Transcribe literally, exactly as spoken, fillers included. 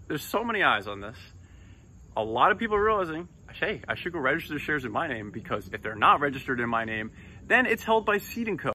there's so many eyes on this. A lot of people are realizing, hey, I should go register the shares in my name, because if they're not registered in my name, then it's held by Seed and Co.